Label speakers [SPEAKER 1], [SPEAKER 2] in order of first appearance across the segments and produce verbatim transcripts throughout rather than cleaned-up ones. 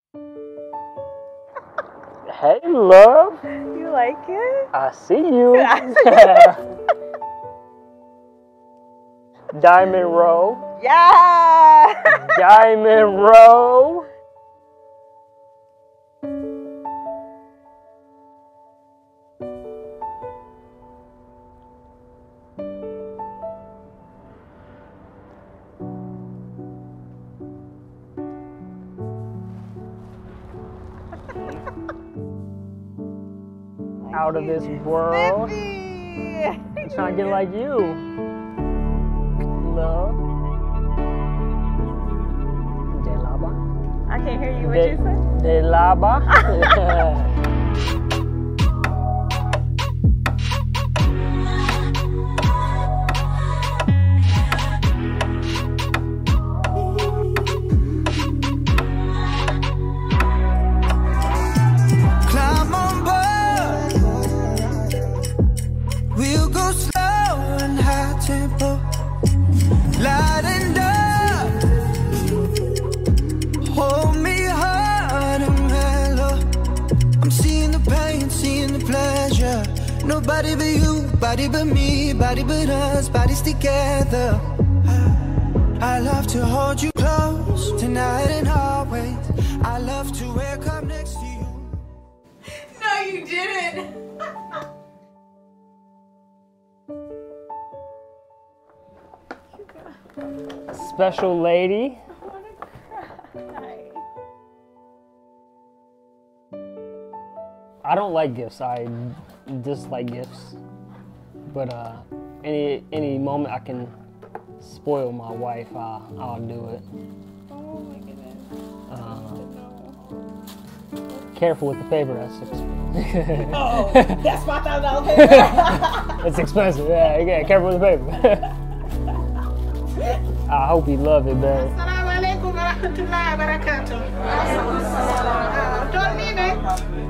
[SPEAKER 1] Hey, love.
[SPEAKER 2] You like it?
[SPEAKER 1] I see you. Diamond row.
[SPEAKER 2] Yeah.
[SPEAKER 1] Diamond row. Out of this world. I'm trying to get like you. Love. De laba.
[SPEAKER 2] I can't hear you. What
[SPEAKER 1] De,
[SPEAKER 2] you say?
[SPEAKER 1] de laba.
[SPEAKER 3] Nobody but you, body but me, body but us, bodies together. I, I love to hold you close tonight and always. I love to wake up next to you.
[SPEAKER 2] No, you didn't.
[SPEAKER 1] Special lady.
[SPEAKER 2] I wanna cry.
[SPEAKER 1] I don't like gifts. I dislike gifts. But uh, any any moment I can spoil my wife, uh, I'll do it.
[SPEAKER 2] Oh my goodness.
[SPEAKER 1] Uh,
[SPEAKER 2] No.
[SPEAKER 1] careful with the paper. That's expensive.
[SPEAKER 2] Oh, that's my thousand dollar paper.
[SPEAKER 1] It's expensive. Yeah, yeah. Careful with the paper. I hope you love it, babe.
[SPEAKER 4] Assalamu alaikum wa rahmatullahi wa barakatuh. Uh, don't mean it.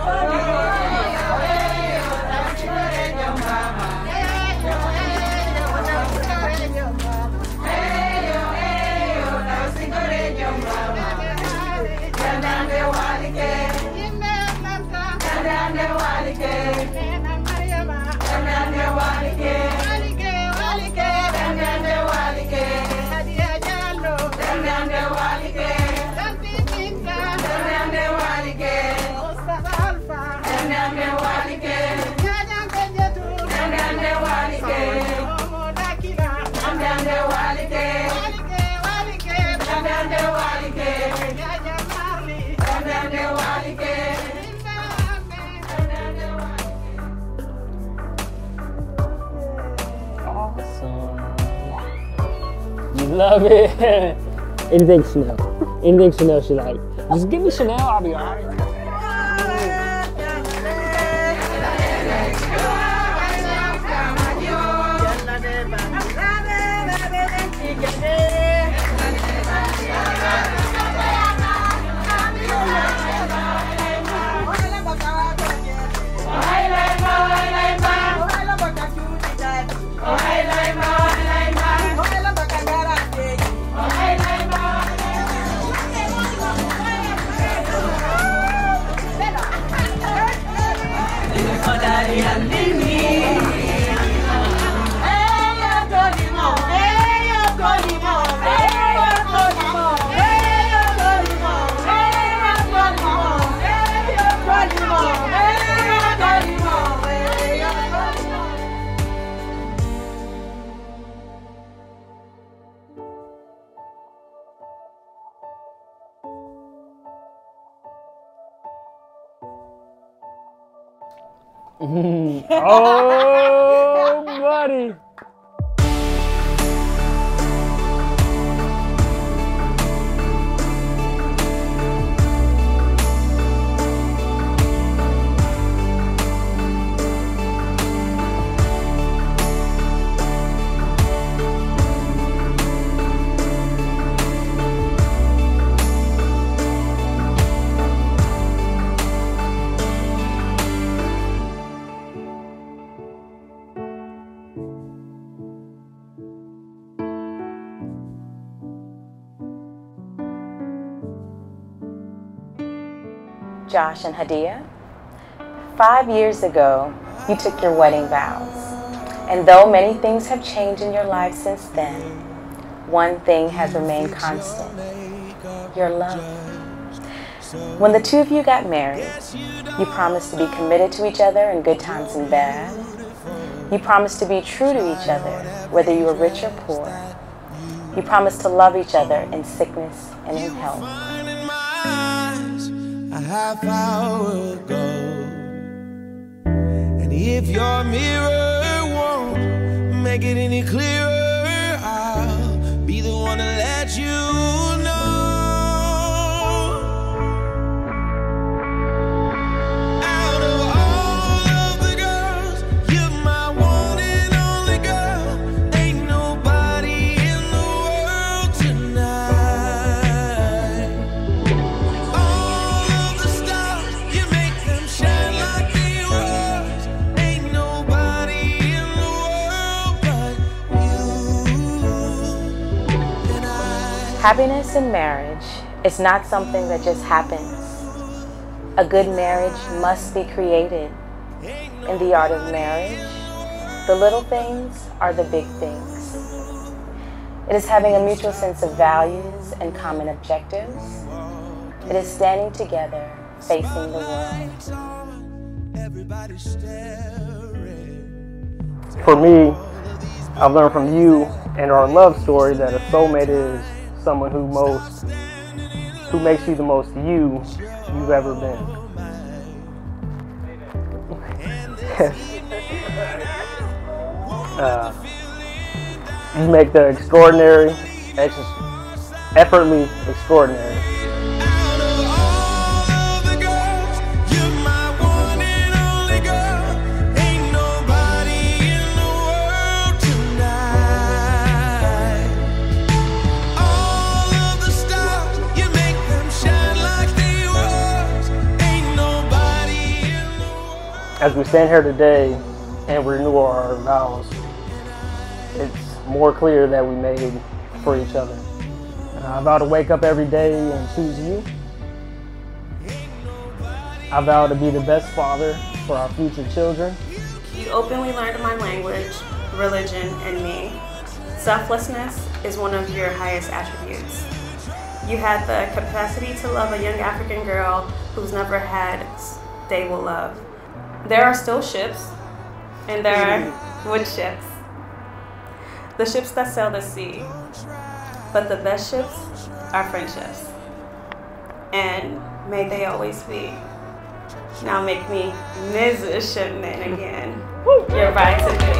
[SPEAKER 1] Love it. Anything Chanel. Anything Chanel she like. Just give me Chanel, I'll be alright. Oh, buddy.
[SPEAKER 5] Josh and Hadia. Five years ago, you took your wedding vows. And though many things have changed in your life since then, one thing has remained constant: your love. When the two of you got married, you promised to be committed to each other in good times and bad. You promised to be true to each other, whether you were rich or poor. You promised to love each other in sickness and in health.
[SPEAKER 3] A half hour ago, and if your mirror won't make it any clearer, I'll be the one to let you know. Out of all of the girls, you're my one and only girl. Ain't nobody in the world tonight. All of the stars, you make them shine like they were. Ain't nobody in the world but you and I.
[SPEAKER 5] Happiness in marriage is not something that just happens. A good marriage must be created. In the art of marriage, the little things are the big things. It is having a mutual sense of values and common objectives. It is standing together, facing the world.
[SPEAKER 3] Everybody staring.
[SPEAKER 1] For me, I've learned from you and our love story that a soulmate is someone who most, who makes you the most you you've ever been. uh, you make the extraordinary, ex effortlessly extraordinary.
[SPEAKER 3] Out of all of the girls, you're my one and only girl. Ain't nobody in the world tonight. All of the stars, you make them shine like they were. Ain't nobody in the world.
[SPEAKER 1] As we stand here today and renew our vows, it's more clear that we made for each other. I vow to wake up every day and choose you. I vow to be the best father for our future children.
[SPEAKER 2] You openly learned my language, religion, and me. Selflessness is one of your highest attributes. You had the capacity to love a young African girl who's never had stable love. There are still ships, and there are wood ships. The ships that sail the sea. But the best ships are friendships. And may they always be. Now make me Missus Shipman again. Your bride to be.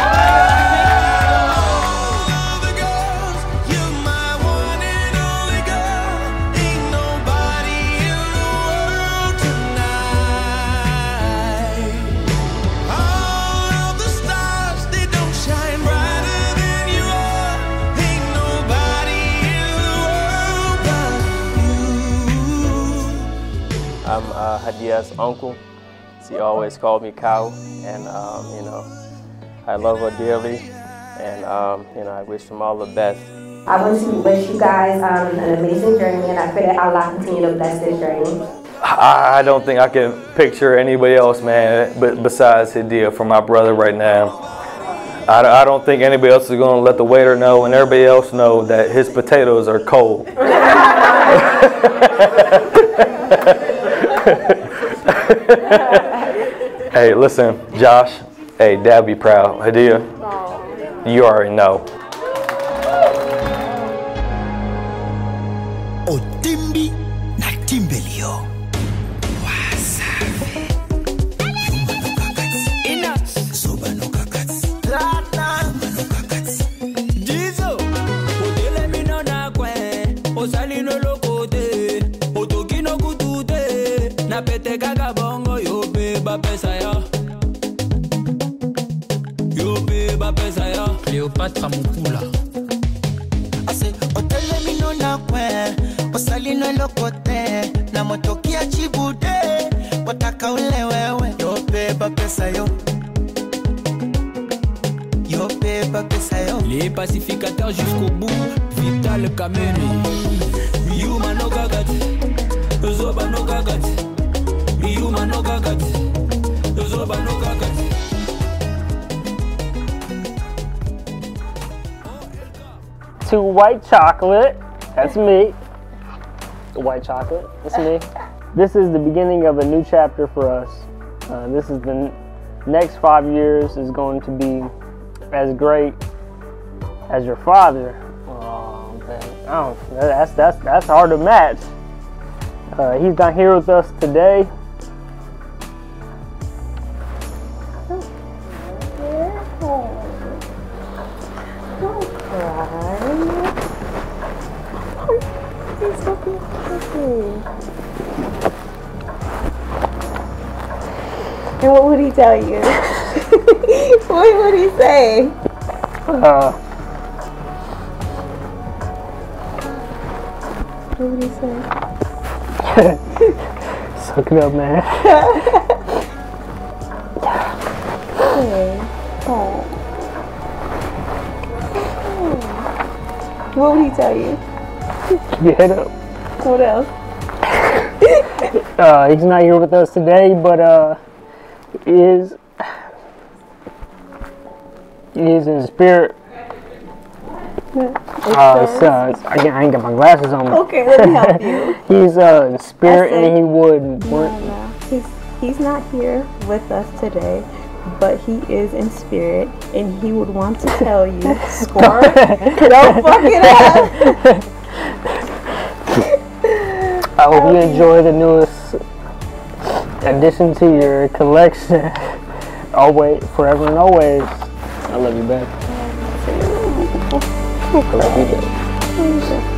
[SPEAKER 6] I'm uh, Hadia's uncle. She always called me Cow, and um, you know, I love her dearly, and um, you know, I wish them all the best.
[SPEAKER 7] I want to wish you guys um, an amazing journey, and I pray that Allah continue to bless this journey.
[SPEAKER 8] I, I don't think I can picture anybody else, man, but besides Hadia for my brother right now. I, I don't think anybody else is going to let the waiter know and everybody else know that his potatoes are cold. Hey, listen, Josh. Hey, Dad be proud. Hadia, you already know.
[SPEAKER 3] Otimbi na timbelio. Wasafi. Ina. Soba no kakats. Lata. No kakats. Dizo. Odele mino na kwe. Osali no lokote. Otoki no kutute. Na pete kaka bongo yo pe ba pesa ya. Yo pe ba pesa ya. Cleopatra Mukula. Ase otele mino na kwe. Osali no lokote. Na motoki ya chibude. Wataka ule wewe. Yo pe ba pesa yo. Yo pe ba pesa yo. Les pacificateurs jusqu'au bout. Vital Kameni. Yuma no gagati. Zoba no gagati.
[SPEAKER 1] white chocolate. That's me. The white chocolate. That's me. This is the beginning of a new chapter for us. Uh, this is the n next five years is going to be as great as your father. Oh, man. Oh, that's that's that's hard to match. Uh, he's not here with us today.
[SPEAKER 5] And what would he tell you? What would he say?
[SPEAKER 1] Uh,
[SPEAKER 5] What would he say?
[SPEAKER 1] Suck it up, man.
[SPEAKER 5] Hey. Oh. What would he tell you?
[SPEAKER 1] Keep your head up.
[SPEAKER 5] What else?
[SPEAKER 1] Uh, he's not here with us today, but uh, he is he is in spirit. Uh, so, I, can't, I ain't got my glasses on.
[SPEAKER 5] Okay, let me help you.
[SPEAKER 1] He's uh, in spirit,
[SPEAKER 5] I said,
[SPEAKER 1] and he would.
[SPEAKER 5] No, no. He's he's not here with us today, but he is in spirit, and he would want to tell you. Score. Don't fuck it up.
[SPEAKER 1] I hope you enjoy the newest addition to your collection. Always, forever and always. I love you, babe. I love you, babe.